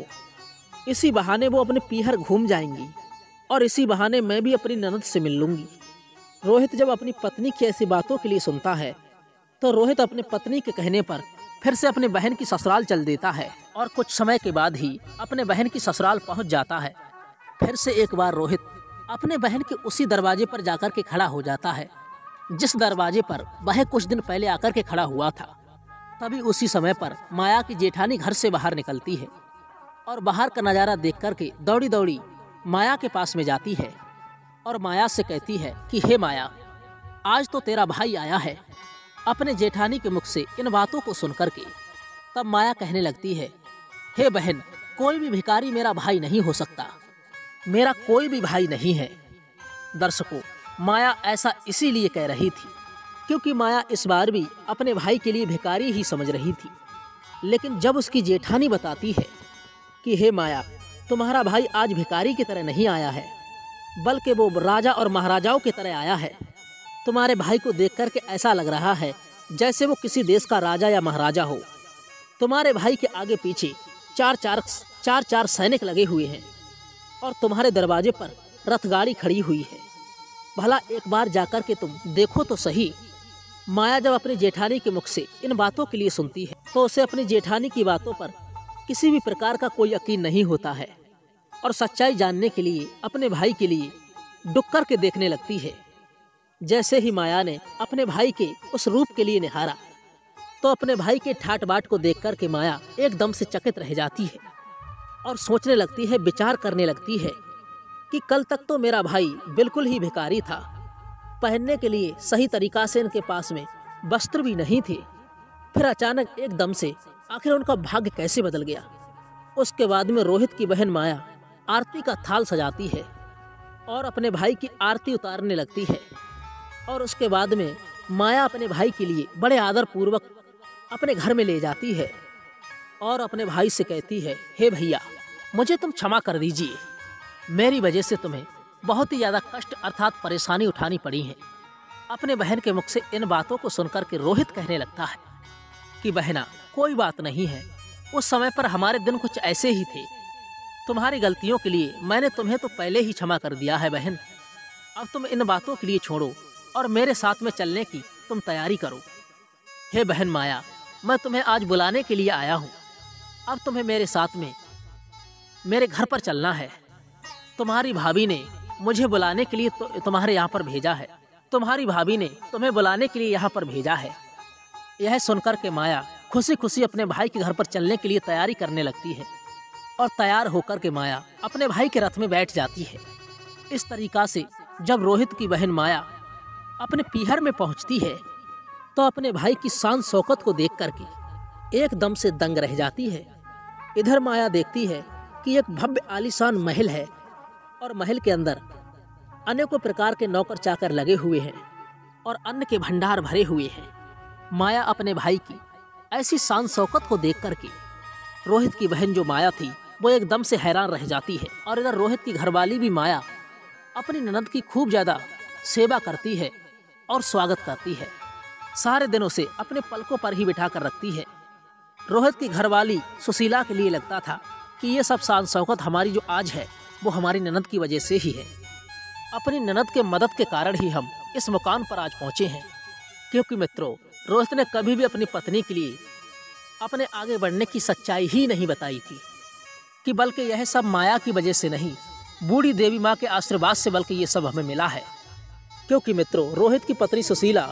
इसी बहाने वो अपने पीहर घूम जाएंगी और इसी बहाने मैं भी अपनी ननद से मिल लूँगी। रोहित जब अपनी पत्नी की ऐसी बातों के लिए सुनता है तो रोहित अपने पत्नी के कहने पर फिर से अपने बहन की ससुराल चल देता है और कुछ समय के बाद ही अपने बहन की ससुराल पहुंच जाता है। फिर से एक बार रोहित अपने बहन के उसी दरवाजे पर जाकर के खड़ा हो जाता है जिस दरवाजे पर वह कुछ दिन पहले आकर के खड़ा हुआ था। तभी उसी समय पर माया की जेठानी घर से बाहर निकलती है और बाहर का नज़ारा देख करके दौड़ी दौड़ी माया के पास में जाती है और माया से कहती है कि हे माया, आज तो तेरा भाई आया है। अपने जेठानी के मुख से इन बातों को सुन करके तब माया कहने लगती है, हे बहन, कोई भी भिखारी मेरा भाई नहीं हो सकता, मेरा कोई भी भाई नहीं है। दर्शकों, माया ऐसा इसीलिए कह रही थी क्योंकि माया इस बार भी अपने भाई के लिए भिखारी ही समझ रही थी। लेकिन जब उसकी जेठानी बताती है कि हे माया, तुम्हारा भाई आज भिखारी की तरह नहीं आया है, बल्कि वो राजा और महाराजाओं की तरह आया है। तुम्हारे भाई को देख करके ऐसा लग रहा है जैसे वो किसी देश का राजा या महाराजा हो। तुम्हारे भाई के आगे पीछे चार चार सैनिक लगे हुए हैं और तुम्हारे दरवाजे पर रथगाड़ी खड़ी हुई है। भला एक बार जाकर के तुम देखो तो सही। माया जब अपनी जेठानी के मुख से इन बातों के लिए सुनती है तो उसे अपनी जेठानी की बातों पर किसी भी प्रकार का कोई यकीन नहीं होता है और सच्चाई जानने के लिए अपने भाई के लिए डुक कर के देखने लगती है। जैसे ही माया ने अपने भाई के उस रूप के लिए निहारा तो अपने भाई के ठाट बाट को देख कर के माया एकदम से चकित रह जाती है और सोचने लगती है, विचार करने लगती है कि कल तक तो मेरा भाई बिल्कुल ही भिखारी था, पहनने के लिए सही तरीका से इनके पास में वस्त्र भी नहीं थे। फिर अचानक एकदम से आखिर उनका भाग्य कैसे बदल गया। उसके बाद में रोहित की बहन माया आरती का थाल सजाती है और अपने भाई की आरती उतारने लगती है और उसके बाद में माया अपने भाई के लिए बड़े आदर पूर्वक अपने घर में ले जाती है और अपने भाई से कहती है, हे भैया, मुझे तुम क्षमा कर दीजिए, मेरी वजह से तुम्हें बहुत ही ज़्यादा कष्ट अर्थात परेशानी उठानी पड़ी है। अपने बहन के मुख से इन बातों को सुनकर के रोहित कहने लगता है कि बहना, कोई बात नहीं है, उस समय पर हमारे दिन कुछ ऐसे ही थे। तुम्हारी गलतियों के लिए मैंने तुम्हें तो पहले ही क्षमा कर दिया है बहन। अब तुम इन बातों के लिए छोड़ो और मेरे साथ में चलने की तुम तैयारी करो। हे बहन माया, मैं तुम्हें आज बुलाने के लिए आया हूँ। अब तुम्हें मेरे साथ में मेरे घर पर चलना है। तुम्हारी भाभी ने मुझे बुलाने के लिए तुम्हारे यहाँ पर भेजा है। तुम्हारी भाभी ने तुम्हें बुलाने के लिए यहाँ पर भेजा है। यह सुनकर के माया खुशी खुशी अपने भाई के घर पर चलने के लिए तैयारी करने लगती है और तैयार होकर के माया अपने भाई के रथ में बैठ जाती है। इस तरीका से जब रोहित की बहन माया अपने पीहर में पहुंचती है तो अपने भाई की शान शौकत को देख करके एकदम से दंग रह जाती है। इधर माया देखती है कि एक भव्य आलीशान महल है और महल के अंदर अनेकों प्रकार के नौकर चाकर लगे हुए हैं और अन्न के भंडार भरे हुए हैं। माया अपने भाई की ऐसी शान शौकत को देख करके रोहित की बहन जो माया थी वो एकदम से हैरान रह जाती है और इधर रोहित की घरवाली भी माया अपनी ननद की खूब ज़्यादा सेवा करती है और स्वागत करती है। सारे दिनों से अपने पलकों पर ही बिठा कर रखती है। रोहित की घरवाली सुशीला के लिए लगता था कि ये सब शान शौकत हमारी जो आज है वो हमारी ननद की वजह से ही है। अपनी ननद के मदद के कारण ही हम इस मुकाम पर आज पहुँचे हैं। क्योंकि मित्रों, रोहित ने कभी भी अपनी पत्नी के लिए अपने आगे बढ़ने की सच्चाई ही नहीं बताई थी कि बल्कि यह सब माया की वजह से नहीं, बूढ़ी देवी माँ के आशीर्वाद से बल्कि ये सब हमें मिला है। क्योंकि मित्रों, रोहित की पत्नी सुशीला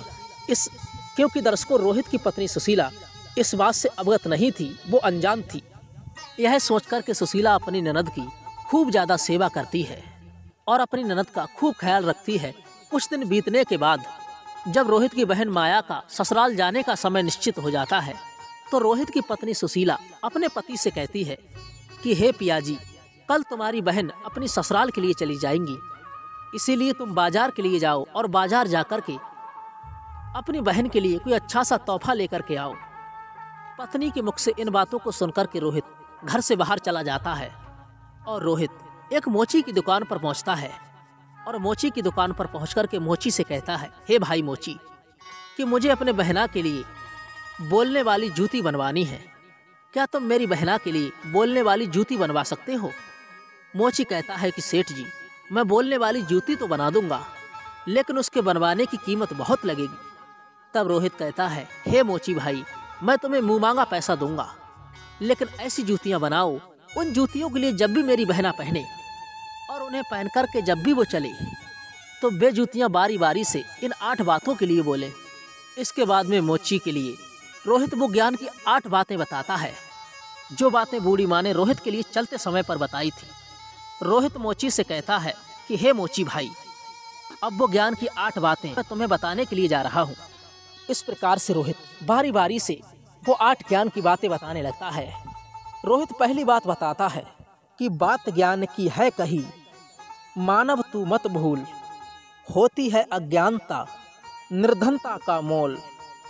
रोहित की पत्नी सुशीला इस बात से अवगत नहीं थी, वो अनजान थी। यह सोचकर के सुशीला अपनी ननद की खूब ज़्यादा सेवा करती है और अपनी ननद का खूब ख्याल रखती है। कुछ दिन बीतने के बाद जब रोहित की बहन माया का ससुराल जाने का समय निश्चित हो जाता है तो रोहित की पत्नी सुशीला अपने पति से कहती है कि हे पियाजी, कल तुम्हारी बहन अपनी ससुराल के लिए चली जाएंगी, इसीलिए तुम बाजार के लिए जाओ और बाजार जाकर के अपनी बहन के लिए कोई अच्छा सा तोहफा लेकर के आओ। पत्नी के मुख से इन बातों को सुनकर के रोहित घर से बाहर चला जाता है और रोहित एक मोची की दुकान पर पहुंचता है और मोची की दुकान पर पहुंचकर के मोची से कहता है, हे भाई मोची, कि मुझे अपने बहना के लिए बोलने वाली जूती बनवानी है। क्या तुम मेरी बहना के लिए बोलने वाली जूती बनवा सकते हो? मोची कहता है कि सेठ जी, मैं बोलने वाली जूती तो बना दूंगा, लेकिन उसके बनवाने की कीमत बहुत लगेगी। तब रोहित कहता है, हे मोची भाई, मैं तुम्हें मुँह मांगा पैसा दूंगा, लेकिन ऐसी जूतियाँ बनाओ, उन जूतियों के लिए जब भी मेरी बहना पहने और उन्हें पहन कर के जब भी वो चले तो वे जूतियाँ बारी बारी से इन 8 बातों के लिए बोले। इसके बाद में मोची के लिए रोहित वो ज्ञान की 8 बातें बताता है, जो बातें बूढ़ी माँ ने रोहित के लिए चलते समय पर बताई थी। रोहित मोची से कहता है कि हे मोची भाई, अब वो ज्ञान की 8 बातें मैं तुम्हें बताने के लिए जा रहा हूँ। इस प्रकार से रोहित बारी बारी से वो 8 ज्ञान की बातें बताने लगता है। रोहित पहली बात बताता है कि बात ज्ञान की है कही, मानव तू मत भूल, होती है अज्ञानता निर्धनता का मोल।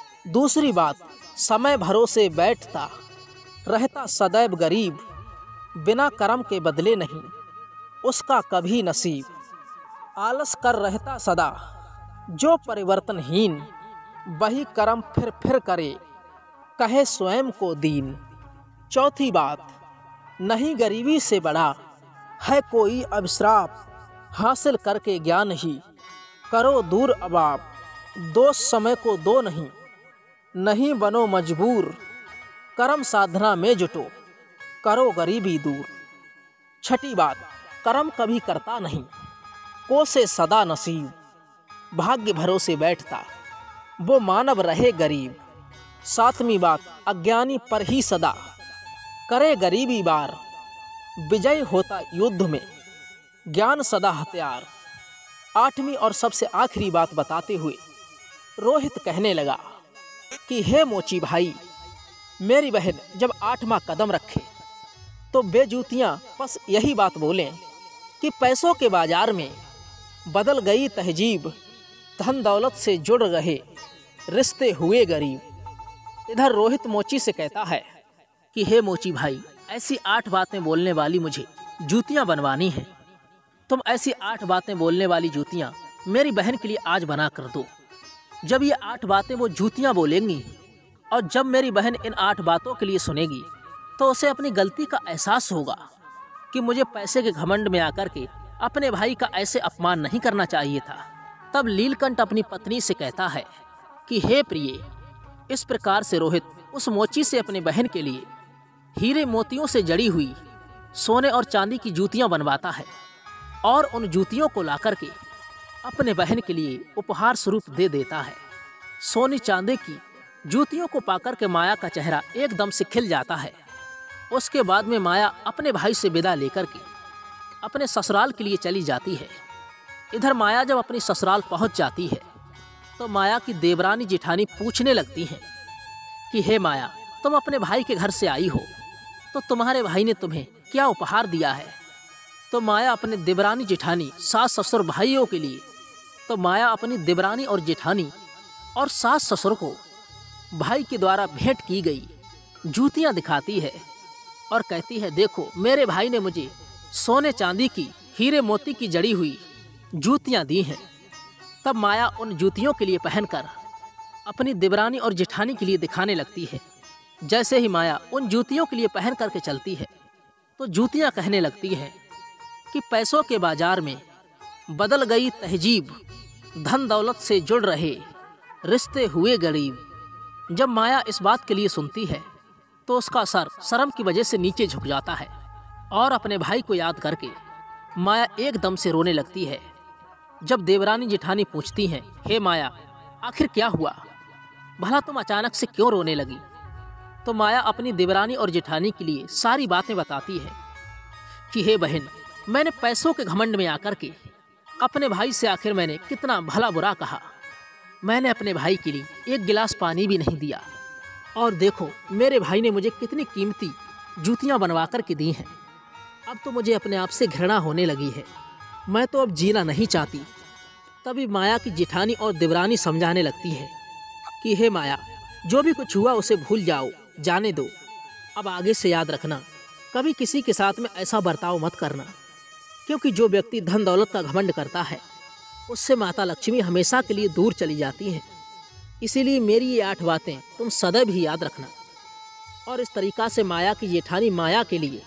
दूसरी बात, समय भरोसे बैठता रहता सदैव गरीब, बिना कर्म के बदले नहीं उसका कभी नसीब। आलस कर रहता सदा जो परिवर्तनहीन, वही कर्म फिर करे कहे स्वयं को दीन। चौथी बात, नहीं गरीबी से बड़ा है कोई अभिश्राप, हासिल करके ज्ञान ही करो दूर अबाप। दोष समय को दो नहीं बनो मजबूर, कर्म साधना में जुटो करो गरीबी दूर। छठी बात, कर्म कभी करता नहीं कोसे सदा नसीब, भाग्य भरोसे बैठता वो मानव रहे गरीब। सातवीं बात, अज्ञानी पर ही सदा करे गरीबी बार, विजय होता युद्ध में ज्ञान सदा हथियार। आठवीं और सबसे आखिरी बात बताते हुए रोहित कहने लगा कि हे मोची भाई, मेरी बहन जब 8वां कदम रखे तो बेजूतियाँ बस यही बात बोलें कि पैसों के बाजार में बदल गई तहजीब, धन दौलत से जुड़ रहे रिश्ते हुए गरीब। इधर रोहित मोची से कहता है कि हे मोची भाई, ऐसी 8 बातें बोलने वाली मुझे जूतियाँ बनवानी हैं। तुम ऐसी 8 बातें बोलने वाली जूतियाँ मेरी बहन के लिए आज बना कर दो। जब ये 8 बातें वो जूतियाँ बोलेंगी और जब मेरी बहन इन 8 बातों के लिए सुनेगी तो उसे अपनी गलती का एहसास होगा कि मुझे पैसे के घमंड में आकर के अपने भाई का ऐसे अपमान नहीं करना चाहिए था। तब लीलकंठ अपनी पत्नी से कहता है कि हे प्रिय, इस प्रकार से रोहित उस मोची से अपने बहन के लिए हीरे मोतियों से जड़ी हुई सोने और चांदी की जूतियाँ बनवाता है और उन जूतियों को लाकर के अपने बहन के लिए उपहार स्वरूप दे देता है। सोने चांदी की जूतियों को पाकर के माया का चेहरा एकदम से खिल जाता है। उसके बाद में माया अपने भाई से विदा लेकर के अपने ससुराल के लिए चली जाती है। इधर माया जब अपनी ससुराल पहुंच जाती है तो माया की देवरानी जेठानी पूछने लगती हैं कि हे माया, तुम अपने भाई के घर से आई हो तो तुम्हारे भाई ने तुम्हें क्या उपहार दिया है। तो माया अपने देवरानी जेठानी, सास ससुर भाइयों के लिए, तो माया अपनी देवरानी और जेठानी और सास ससुर को भाई के द्वारा भेंट की गई जूतियाँ दिखाती है और कहती है, देखो मेरे भाई ने मुझे सोने चांदी की हीरे मोती की जड़ी हुई जूतियाँ दी हैं। तब माया उन जूतियों के लिए पहनकर अपनी देवरानी और जेठानी के लिए दिखाने लगती है। जैसे ही माया उन जूतियों के लिए पहन करके चलती है तो जूतियाँ कहने लगती हैं कि पैसों के बाजार में बदल गई तहजीब, धन दौलत से जुड़ रहे रिश्ते हुए गरीब। जब माया इस बात के लिए सुनती है तो उसका सर शर्म की वजह से नीचे झुक जाता है और अपने भाई को याद करके माया एकदम से रोने लगती है। जब देवरानी जेठानी पूछती हैं, हे माया, आखिर क्या हुआ, भला तुम अचानक से क्यों रोने लगी? तो माया अपनी देवरानी और जेठानी के लिए सारी बातें बताती है कि हे बहन, मैंने पैसों के घमंड में आकर के अपने भाई से आखिर मैंने कितना भला बुरा कहा। मैंने अपने भाई के लिए एक गिलास पानी भी नहीं दिया और देखो मेरे भाई ने मुझे कितनी कीमती जूतियाँ बनवा कर के दी हैं। अब तो मुझे अपने आप से घृणा होने लगी है, मैं तो अब जीना नहीं चाहती। तभी माया की जेठानी और देवरानी समझाने लगती है कि हे माया, जो भी कुछ हुआ उसे भूल जाओ, जाने दो। अब आगे से याद रखना, कभी किसी के साथ में ऐसा बर्ताव मत करना, क्योंकि जो व्यक्ति धन दौलत का घमंड करता है उससे माता लक्ष्मी हमेशा के लिए दूर चली जाती हैं। इसीलिए मेरी ये 8 बातें तुम सदैव ही याद रखना। और इस तरीक़ा से माया की जेठानी माया के लिए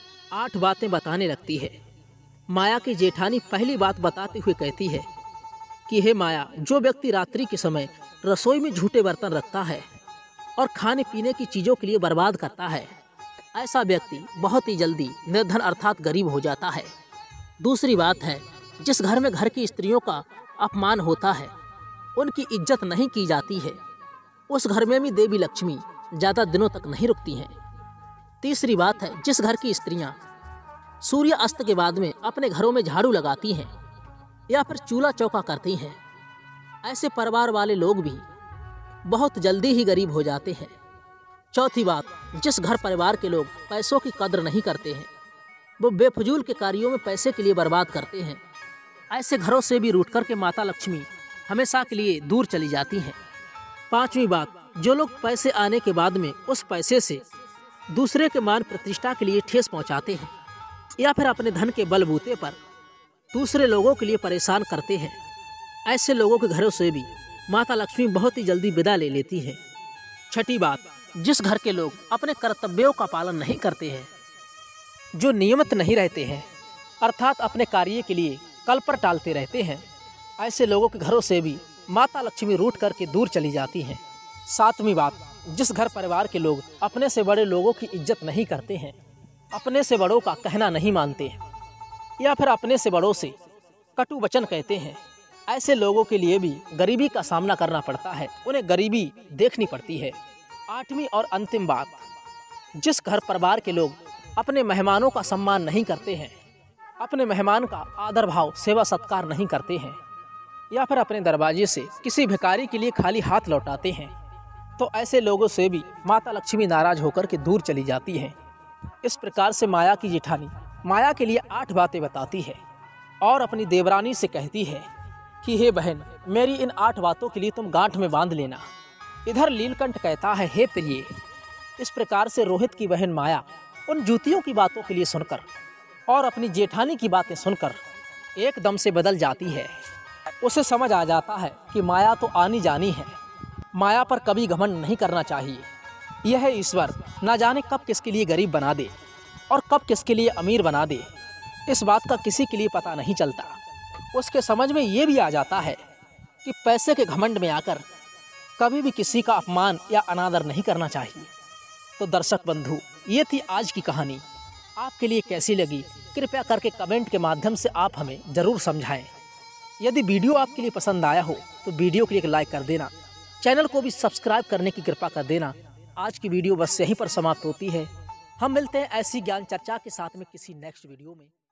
8 बातें बताने लगती है। माया की जेठानी पहली बात बताते हुए कहती है कि हे माया, जो व्यक्ति रात्रि के समय रसोई में झूठे बर्तन रखता है और खाने पीने की चीज़ों के लिए बर्बाद करता है, ऐसा व्यक्ति बहुत ही जल्दी निर्धन अर्थात गरीब हो जाता है। दूसरी बात है, जिस घर में घर की स्त्रियों का अपमान होता है, उनकी इज्जत नहीं की जाती है, उस घर में भी देवी लक्ष्मी ज़्यादा दिनों तक नहीं रुकती हैं। तीसरी बात है, जिस घर की स्त्रियाँ सूर्य अस्त के बाद में अपने घरों में झाड़ू लगाती हैं या फिर चूल्हा चौका करती हैं, ऐसे परिवार वाले लोग भी बहुत जल्दी ही गरीब हो जाते हैं। चौथी बात, जिस घर परिवार के लोग पैसों की कद्र नहीं करते हैं, वो बेफजूल के कार्यों में पैसे के लिए बर्बाद करते हैं, ऐसे घरों से भी रूठ कर के माता लक्ष्मी हमेशा के लिए दूर चली जाती हैं। पांचवी बात, जो लोग पैसे आने के बाद में उस पैसे से दूसरे के मान प्रतिष्ठा के लिए ठेस पहुंचाते हैं या फिर अपने धन के बलबूते पर दूसरे लोगों के लिए परेशान करते हैं, ऐसे लोगों के घरों से भी माता लक्ष्मी बहुत ही जल्दी विदा ले लेती है। छठी बात, जिस घर के लोग अपने कर्तव्यों का पालन नहीं करते हैं, जो नियमित नहीं रहते हैं अर्थात अपने कार्य के लिए कल पर टालते रहते हैं, ऐसे लोगों के घरों से भी माता लक्ष्मी रूठ करके दूर चली जाती हैं। सातवीं बात, जिस घर परिवार के लोग अपने से बड़े लोगों की इज्जत नहीं करते हैं, अपने से बड़ों का कहना नहीं मानते हैं या फिर अपने से बड़ों से कटु वचन कहते हैं, ऐसे लोगों के लिए भी गरीबी का सामना करना पड़ता है, उन्हें गरीबी देखनी पड़ती है। आठवीं और अंतिम बात, जिस घर परिवार के लोग अपने मेहमानों का सम्मान नहीं करते हैं, अपने मेहमान का आदर भाव सेवा सत्कार नहीं करते हैं या फिर अपने दरवाजे से किसी भिखारी के लिए खाली हाथ लौटाते हैं, तो ऐसे लोगों से भी माता लक्ष्मी नाराज होकर के दूर चली जाती हैं। इस प्रकार से माया की जेठानी माया के लिए 8 बातें बताती है और अपनी देवरानी से कहती है कि हे बहन, मेरी इन 8 बातों के लिए तुम गांठ में बांध लेना। इधर नीलकंठ कहता है, हे प्रिय। इस प्रकार से रोहित की बहन माया उन जूतियों की बातों के लिए सुनकर और अपनी जेठानी की बातें सुनकर एकदम से बदल जाती है। उसे समझ आ जाता है कि माया तो आनी जानी है, माया पर कभी घमंड नहीं करना चाहिए। यह ईश्वर ना जाने कब किसके लिए गरीब बना दे और कब किसके लिए अमीर बना दे, इस बात का किसी के लिए पता नहीं चलता। उसके समझ में ये भी आ जाता है कि पैसे के घमंड में आकर कभी भी किसी का अपमान या अनादर नहीं करना चाहिए। तो दर्शक बंधु, ये थी आज की कहानी। आपके लिए कैसी लगी कृपया करके कमेंट के माध्यम से आप हमें ज़रूर समझाएं। यदि वीडियो आपके लिए पसंद आया हो तो वीडियो के लिए एक लाइक कर देना, चैनल को भी सब्सक्राइब करने की कृपा कर देना। आज की वीडियो बस यहीं पर समाप्त होती है। हम मिलते हैं ऐसी ज्ञान चर्चा के साथ में किसी नेक्स्ट वीडियो में।